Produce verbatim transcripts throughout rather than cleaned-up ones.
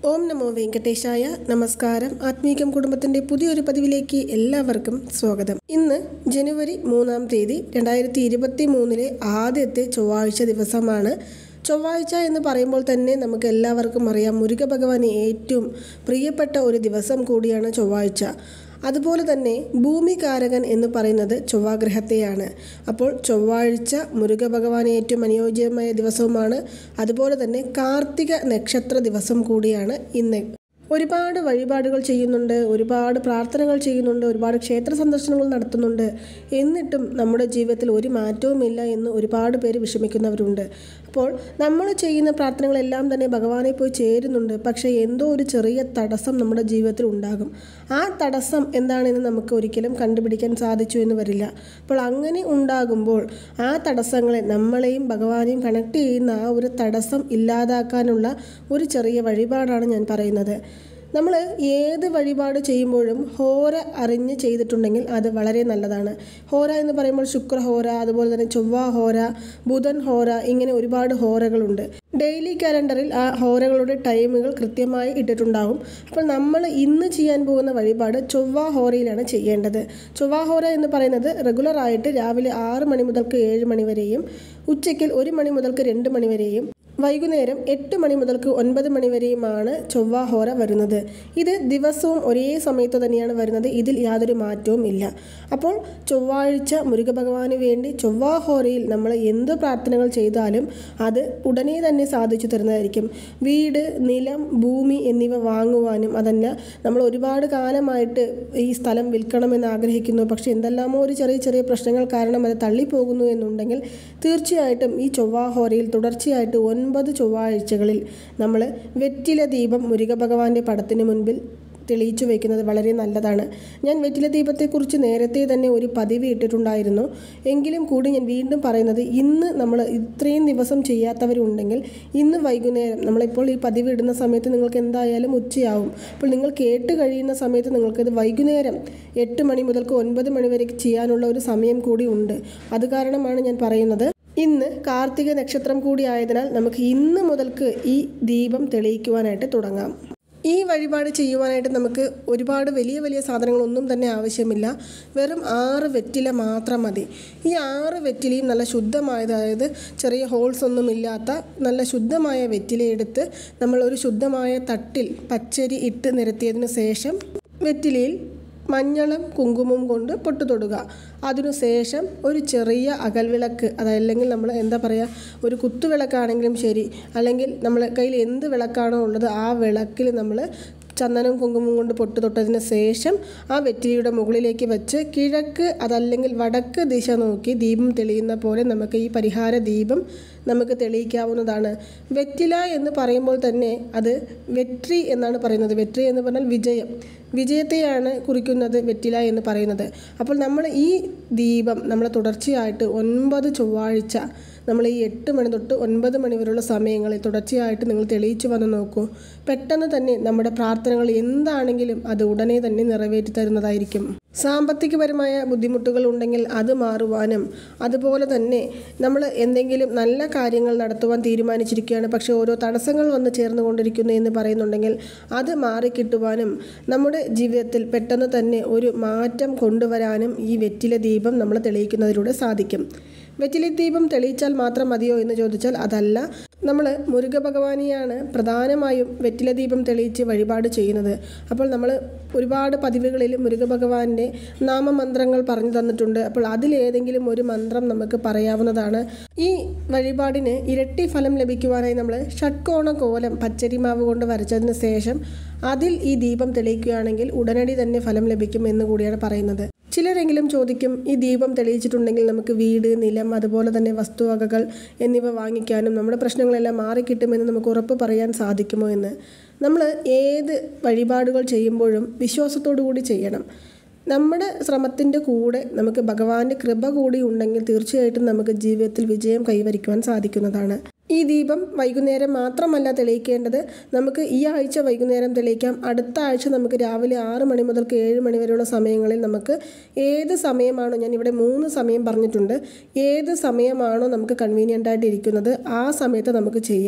ഓം നമോ വെങ്കടേശായ. നമസ്കാരം. ആത്മീകം കുടുംബത്തിൻ്റെ പുതിയൊരു പതിവിലേക്ക് എല്ലാവർക്കും സ്വാഗതം. ഇന്ന് ജനുവരി മൂന്നാം തീയതി രണ്ടായിരത്തി ഇരുപത്തി മൂന്നിലെ ആദ്യത്തെ ചൊവ്വാഴ്ച ദിവസമാണ്. ചൊവ്വാഴ്ച എന്ന് പറയുമ്പോൾ തന്നെ നമുക്ക് എല്ലാവർക്കും അറിയാം, മുരുക ഭഗവാന് ഏറ്റവും പ്രിയപ്പെട്ട ഒരു ദിവസം കൂടിയാണ് ചൊവ്വാഴ്ച. അതുപോലെ തന്നെ ഭൂമികാരകൻ എന്ന് പറയുന്നത് ചൊവ്വാഗ്രഹത്തെയാണ്. അപ്പോൾ ചൊവ്വാഴ്ച മുരുക ഭഗവാന് ഏറ്റവും അനുയോജ്യമായ ദിവസവുമാണ്. അതുപോലെ തന്നെ കാർത്തിക നക്ഷത്ര ദിവസം കൂടിയാണ് ഇന്ന്. ഒരുപാട് വഴിപാടുകൾ ചെയ്യുന്നുണ്ട്, ഒരുപാട് പ്രാർത്ഥനകൾ ചെയ്യുന്നുണ്ട്, ഒരുപാട് ക്ഷേത്ര സന്ദർശനങ്ങൾ നടത്തുന്നുണ്ട്. എന്നിട്ടും നമ്മുടെ ജീവിതത്തിൽ ഒരു മാറ്റവുമില്ല എന്ന് ഒരുപാട് പേര് വിഷമിക്കുന്നവരുണ്ട്. അപ്പോൾ നമ്മൾ ചെയ്യുന്ന പ്രാർത്ഥനകളെല്ലാം തന്നെ ഭഗവാനെ പോയി ചേരുന്നുണ്ട്. പക്ഷേ എന്തോ ഒരു ചെറിയ തടസ്സം നമ്മുടെ ജീവിതത്തിൽ ഉണ്ടാകും. ആ തടസ്സം എന്താണെന്ന് നമുക്ക് ഒരിക്കലും കണ്ടുപിടിക്കാൻ സാധിച്ചു എന്ന് വരില്ല. അപ്പോൾ അങ്ങനെ ഉണ്ടാകുമ്പോൾ ആ തടസ്സങ്ങളെ, നമ്മളെയും ഭഗവാനെയും കണക്ട് ചെയ്യുന്ന ആ ഒരു തടസ്സം ഇല്ലാതാക്കാനുള്ള ഒരു ചെറിയ വഴിപാടാണ് ഞാൻ പറയുന്നത്. നമ്മൾ ഏത് വഴിപാട് ചെയ്യുമ്പോഴും ഹോര അറിഞ്ഞ് ചെയ്തിട്ടുണ്ടെങ്കിൽ അത് വളരെ നല്ലതാണ്. ഹോര എന്ന് പറയുമ്പോൾ ശുക്രഹോര, അതുപോലെ തന്നെ ചൊവ്വ ഹോര, ബുധൻ ഹോര, ഇങ്ങനെ ഒരുപാട് ഹോരകളുണ്ട്. ഡെയിലി കാലണ്ടറിൽ ആ ഹോരകളുടെ ടൈമുകൾ കൃത്യമായി ഇട്ടിട്ടുണ്ടാകും. അപ്പോൾ നമ്മൾ ഇന്ന് ചെയ്യാൻ പോകുന്ന വഴിപാട് ചൊവ്വ ഹോരയിലാണ് ചെയ്യേണ്ടത്. ചൊവ്വ ഹോര എന്ന് പറയുന്നത് റെഗുലറായിട്ട് രാവിലെ ആറ് മണി മുതൽക്ക് ഏഴ് മണി വരെയും, ഉച്ചയ്ക്ക് ഒരു മണി മുതൽക്ക് രണ്ട് മണി വരെയും, വൈകുന്നേരം എട്ട് മണി മുതൽക്ക് ഒൻപത് മണി വരെയുമാണ് ചൊവ്വ ഹോര വരുന്നത്. ഇത് ദിവസവും ഒരേ സമയത്ത് തന്നെയാണ് വരുന്നത്. ഇതിൽ യാതൊരു മാറ്റവും ഇല്ല. അപ്പോൾ ചൊവ്വാഴ്ച മുരുക ഭഗവാന് വേണ്ടി ചൊവ്വ ഹോരയിൽ നമ്മൾ എന്ത് പ്രാർത്ഥനകൾ ചെയ്താലും അത് ഉടനെ തന്നെ സാധിച്ചു തരുന്നതായിരിക്കും. വീട്, നിലം, ഭൂമി എന്നിവ വാങ്ങുവാനും, അതല്ല നമ്മൾ ഒരുപാട് കാലമായിട്ട് ഈ സ്ഥലം വിൽക്കണമെന്ന് ആഗ്രഹിക്കുന്നു, പക്ഷേ എന്തെല്ലാമോ ഒരു ചെറിയ ചെറിയ പ്രശ്നങ്ങൾ കാരണം അത് തള്ളിപ്പോകുന്നു എന്നുണ്ടെങ്കിൽ തീർച്ചയായിട്ടും ഈ ചൊവ്വ ഹോരയിൽ തുടർച്ചയായിട്ട് ഒൻപത് ചൊവ്വാഴ്ചകളിൽ നമ്മൾ വെറ്റില ദീപം മുരുക ഭഗവാന്റെ പടത്തിന് മുൻപിൽ തെളിയിച്ചു വയ്ക്കുന്നത് വളരെ നല്ലതാണ്. ഞാൻ വെറ്റില ദീപത്തെക്കുറിച്ച് നേരത്തെ തന്നെ ഒരു പതിവ് ഇട്ടിട്ടുണ്ടായിരുന്നു. എങ്കിലും കൂടി ഞാൻ വീണ്ടും പറയുന്നത്, ഇന്ന് നമ്മൾ ഇത്രയും ദിവസം ചെയ്യാത്തവരുണ്ടെങ്കിൽ ഇന്ന് വൈകുന്നേരം, നമ്മളിപ്പോൾ ഈ പതിവ് ഇടുന്ന സമയത്ത് നിങ്ങൾക്ക് എന്തായാലും ഉച്ചയാവും. അപ്പോൾ നിങ്ങൾ കേട്ട് കഴിയുന്ന സമയത്ത് നിങ്ങൾക്കത് വൈകുന്നേരം എട്ട് മണി മുതൽക്ക് ഒൻപത് മണി വരെ ചെയ്യാനുള്ള ഒരു സമയം കൂടി ഉണ്ട്. അത് കാരണമാണ് ഞാൻ പറയുന്നത്. ഇന്ന് കാർത്തിക നക്ഷത്രം കൂടി ആയതിനാൽ നമുക്ക് ഇന്ന് മുതൽക്ക് ഈ ദീപം തെളിയിക്കുവാനായിട്ട് തുടങ്ങാം. ഈ വഴിപാട് ചെയ്യുവാനായിട്ട് നമുക്ക് ഒരുപാട് വലിയ വലിയ സാധനങ്ങളൊന്നും തന്നെ ആവശ്യമില്ല. വെറും ആറ് വെറ്റില മാത്രം മതി. ഈ ആറ് വെറ്റിലയും നല്ല ശുദ്ധമായ, അതായത് ചെറിയ ഹോൾസ് ഒന്നും ഇല്ലാത്ത നല്ല ശുദ്ധമായ വെറ്റില എടുത്ത് നമ്മൾ ഒരു ശുദ്ധമായ തട്ടിൽ പച്ചരി ഇട്ട് നിരത്തിയതിനു ശേഷം വെറ്റിലയിൽ മഞ്ഞളും കുങ്കുമവും കൊണ്ട് പൊട്ടു തൊടുക. അതിനുശേഷം ഒരു ചെറിയ അകൽവിളക്ക്, അതല്ലെങ്കിൽ നമ്മൾ എന്താ പറയുക, ഒരു കുത്തുവിളക്കാണെങ്കിലും ശരി, അല്ലെങ്കിൽ നമ്മൾ കയ്യിൽ എന്ത് വിളക്കാണോ ഉള്ളത് ആ വിളക്കിൽ നമ്മൾ ചന്ദനവും കുങ്കുമവും കൊണ്ട് പൊട്ടു തൊട്ടതിന് ശേഷം ആ വെറ്റിലയുടെ മുകളിലേക്ക് വെച്ച് കിഴക്ക് അതല്ലെങ്കിൽ വടക്ക് ദിശ നോക്കി ദീപം തെളിയുന്ന പോലെ നമുക്ക് ഈ പരിഹാര ദീപം നമുക്ക് തെളിയിക്കാവുന്നതാണ്. വെറ്റില എന്ന് പറയുമ്പോൾ തന്നെ അത് വെട്രി എന്നാണ് പറയുന്നത്. വെട്രി എന്ന് പറഞ്ഞാൽ വിജയം, വിജയത്തെയാണ് കുറിക്കുന്നത് വെറ്റില എന്ന് പറയുന്നത്. അപ്പോൾ നമ്മൾ ഈ ദീപം നമ്മൾ തുടർച്ചയായിട്ട് ഒൻപത് ചൊവ്വാഴ്ച നമ്മൾ ഈ എട്ട് മണി തൊട്ട് ഒൻപത് മണി വരെയുള്ള സമയങ്ങളിൽ തുടർച്ചയായിട്ട് നിങ്ങൾ തെളിയിച്ചു വന്ന് നോക്കൂ. പെട്ടെന്ന് തന്നെ നമ്മുടെ പ്രാർത്ഥനകൾ എന്താണെങ്കിലും അത് ഉടനെ തന്നെ നിറവേറ്റി തരുന്നതായിരിക്കും. സാമ്പത്തികപരമായ ബുദ്ധിമുട്ടുകൾ ഉണ്ടെങ്കിൽ അത് മാറുവാനും, അതുപോലെ തന്നെ നമ്മൾ എന്തെങ്കിലും നല്ല കാര്യങ്ങൾ നടത്തുവാൻ തീരുമാനിച്ചിരിക്കുകയാണ്, പക്ഷേ ഓരോ തടസ്സങ്ങൾ വന്ന് ചേർന്നുകൊണ്ടിരിക്കുന്നു എന്ന് പറയുന്നുണ്ടെങ്കിൽ അത് മാറിക്കിട്ടുവാനും, നമ്മുടെ ജീവിതത്തിൽ പെട്ടെന്ന് തന്നെ ഒരു മാറ്റം കൊണ്ടുവരാനും ഈ വെറ്റില ദീപം നമ്മൾ തെളിയിക്കുന്നതിലൂടെ സാധിക്കും. വെറ്റില ദീപം തെളിയിച്ചാൽ മാത്രം മതിയോ എന്ന് ചോദിച്ചാൽ അതല്ല. നമ്മൾ മുരുക ഭഗവാനെയാണ് പ്രധാനമായും വെറ്റില ദീപം തെളിയിച്ച് വഴിപാട് ചെയ്യുന്നത്. അപ്പോൾ നമ്മൾ ഒരുപാട് പതിവുകളിൽ മുരുക ഭഗവാന്റെ നാമമന്ത്രങ്ങൾ പറഞ്ഞു തന്നിട്ടുണ്ട്. അപ്പോൾ അതിലേതെങ്കിലും ഒരു മന്ത്രം നമുക്ക് പറയാവുന്നതാണ്. ഈ വഴിപാടിന് ഇരട്ടി ഫലം ലഭിക്കുവാനായി നമ്മൾ ഷഡ്കോണ കോലം പച്ചരിമാവ് കൊണ്ട് വരച്ചതിന് ശേഷം അതിൽ ഈ ദീപം തെളിയിക്കുകയാണെങ്കിൽ ഉടനടി തന്നെ ഫലം ലഭിക്കും എന്ന് കൂടിയാണ് പറയുന്നത്. ചിലരെങ്കിലും ചോദിക്കും, ഈ ദീപം തെളിയിച്ചിട്ടുണ്ടെങ്കിൽ നമുക്ക് വീട്, നിലം, അതുപോലെ തന്നെ വസ്തുവകകൾ എന്നിവ വാങ്ങിക്കാനും നമ്മുടെ പ്രശ്നങ്ങളെല്ലാം മാറിക്കിട്ടുമെന്ന് നമുക്ക് ഉറപ്പ് പറയാൻ സാധിക്കുമോ എന്ന്. നമ്മൾ ഏത് വഴിപാടുകൾ ചെയ്യുമ്പോഴും വിശ്വാസത്തോടു കൂടി ചെയ്യണം. നമ്മുടെ ശ്രമത്തിൻ്റെ കൂടെ നമുക്ക് ഭഗവാന്റെ കൃപ കൂടി ഉണ്ടെങ്കിൽ തീർച്ചയായിട്ടും നമുക്ക് ജീവിതത്തിൽ വിജയം കൈവരിക്കുവാൻ സാധിക്കുന്നതാണ്. ഈ ദീപം വൈകുന്നേരം മാത്രമല്ല തെളിയിക്കേണ്ടത്, നമുക്ക് ഈ ആഴ്ച വൈകുന്നേരം തെളിയിക്കാം. അടുത്ത ആഴ്ച നമുക്ക് രാവിലെ ആറ് മണി മുതൽക്ക് ഏഴ് മണി വരെയുള്ള സമയങ്ങളിൽ നമുക്ക് ഏത് സമയമാണോ, ഞാൻ ഇവിടെ മൂന്ന് സമയം പറഞ്ഞിട്ടുണ്ട്, ഏത് സമയമാണോ നമുക്ക് കൺവീനിയൻ്റ് ആയിട്ട് ഇരിക്കുന്നത് ആ സമയത്ത് നമുക്ക് ചെയ്യാം.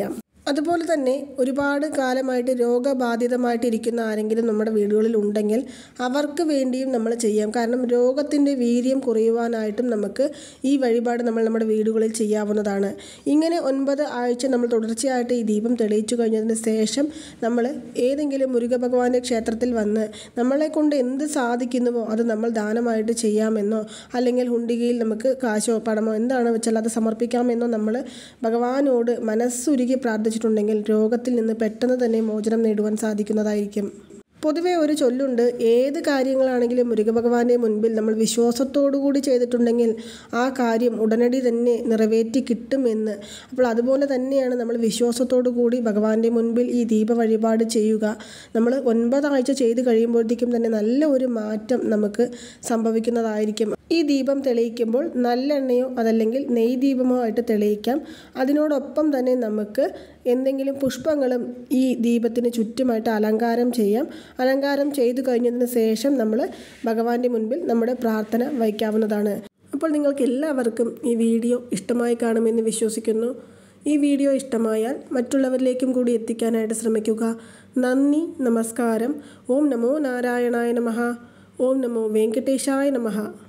അതുപോലെ തന്നെ ഒരുപാട് കാലമായിട്ട് രോഗബാധിതമായിട്ടിരിക്കുന്ന ആരെങ്കിലും നമ്മുടെ വീടുകളിൽ ഉണ്ടെങ്കിൽ അവർക്ക് വേണ്ടിയും നമ്മൾ ചെയ്യാം. കാരണം രോഗത്തിൻ്റെ വീര്യം കുറയുവാനായിട്ടും നമുക്ക് ഈ വഴിപാട് നമ്മൾ നമ്മുടെ വീടുകളിൽ ചെയ്യാവുന്നതാണ്. ഇങ്ങനെ ഒൻപത് ആഴ്ച നമ്മൾ തുടർച്ചയായിട്ട് ഈ ദീപം തെളിയിച്ചു കഴിഞ്ഞതിന് ശേഷം നമ്മൾ ഏതെങ്കിലും മുരുക ഭഗവാന്റെ ക്ഷേത്രത്തിൽ വന്ന് നമ്മളെ കൊണ്ട് എന്ത് സാധിക്കുന്നുവോ അത് നമ്മൾ ദാനമായിട്ട് ചെയ്യാമെന്നോ അല്ലെങ്കിൽ ഹുണ്ടികയിൽ നമുക്ക് കാശോ പണമോ എന്താണ് വെച്ചാൽ അത് സമർപ്പിക്കാമെന്നോ നമ്മൾ ഭഗവാനോട് മനസ്സുരുകി പ്രാർത്ഥിച്ചു ിട്ടുണ്ടെങ്കിൽ രോഗത്തിൽ നിന്ന് പെട്ടെന്ന് തന്നെ മോചനം നേടുവാൻ സാധിക്കുന്നതായിരിക്കും. പൊതുവെ ഒരു ചൊല്ലുണ്ട്, ഏത് കാര്യങ്ങളാണെങ്കിലും മുരുക ഭഗവാന്റെ മുൻപിൽ നമ്മൾ വിശ്വാസത്തോടു കൂടി ചെയ്തിട്ടുണ്ടെങ്കിൽ ആ കാര്യം ഉടനടി തന്നെ നിറവേറ്റി കിട്ടുമെന്ന്. അപ്പോൾ അതുപോലെ തന്നെയാണ് നമ്മൾ വിശ്വാസത്തോടു കൂടി ഭഗവാന്റെ മുൻപിൽ ഈ ദീപ വഴിപാട് ചെയ്യുക. നമ്മൾ ഒൻപതാഴ്ച ചെയ്ത് കഴിയുമ്പോഴത്തേക്കും തന്നെ നല്ല ഒരു മാറ്റം നമുക്ക് സംഭവിക്കുന്നതായിരിക്കും. ഈ ദീപം തെളിയിക്കുമ്പോൾ നല്ലെണ്ണയോ അതല്ലെങ്കിൽ നെയ് ദീപമോ ആയിട്ട് തെളിയിക്കാം. അതിനോടൊപ്പം തന്നെ നമുക്ക് എന്തെങ്കിലും പുഷ്പങ്ങളും ഈ ദീപത്തിന് ചുറ്റുമായിട്ട് അലങ്കാരം ചെയ്യാം. അലങ്കാരം ചെയ്തു കഴിഞ്ഞതിന് ശേഷം നമ്മൾ ഭഗവാന്റെ മുൻപിൽ നമ്മുടെ പ്രാർത്ഥന വയ്ക്കാവുന്നതാണ്. അപ്പോൾ നിങ്ങൾക്ക് എല്ലാവർക്കും ഈ വീഡിയോ ഇഷ്ടമായി കാണുമെന്ന് വിശ്വസിക്കുന്നു. ഈ വീഡിയോ ഇഷ്ടമായാൽ മറ്റുള്ളവരിലേക്കും കൂടി എത്തിക്കാനായിട്ട് ശ്രമിക്കുക. നന്ദി, നമസ്കാരം. ഓം നമോ നാരായണായ നമഃ. ഓം നമോ വെങ്കടേശായ നമഃ.